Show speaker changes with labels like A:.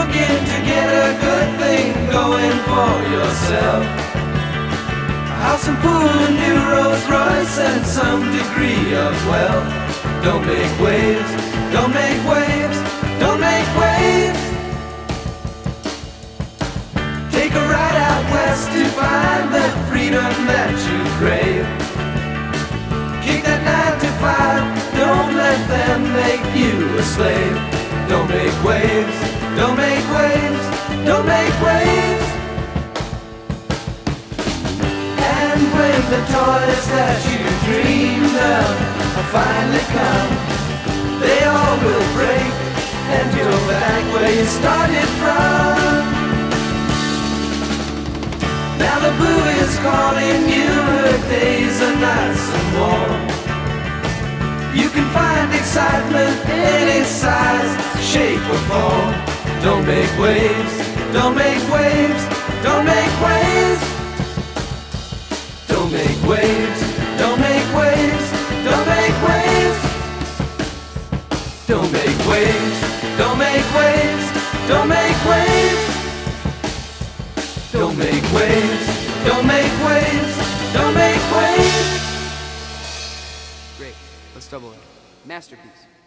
A: looking to get a good thing going for yourself. A house and pool, a new Rolls Royce, and some degree of wealth. Don't make waves, don't make waves, don't make waves. Take a ride out west to find that freedom that you crave. Kick that 9 to 5, don't let them make you a slave. Don't make waves, don't make waves, don't make waves. And when the toys that you dreamed of finally come, they all will break, and you're back where you started from. Malibu is calling you, her days are nice and warm. You can find excitement any size, shape or form. Don't make waves, don't make waves, don't make waves. Don't make waves, don't make waves, don't make waves. Don't make waves, don't make waves, don't make waves. Don't make waves, don't make waves, don't make waves.
B: Great, let's double it. Masterpiece.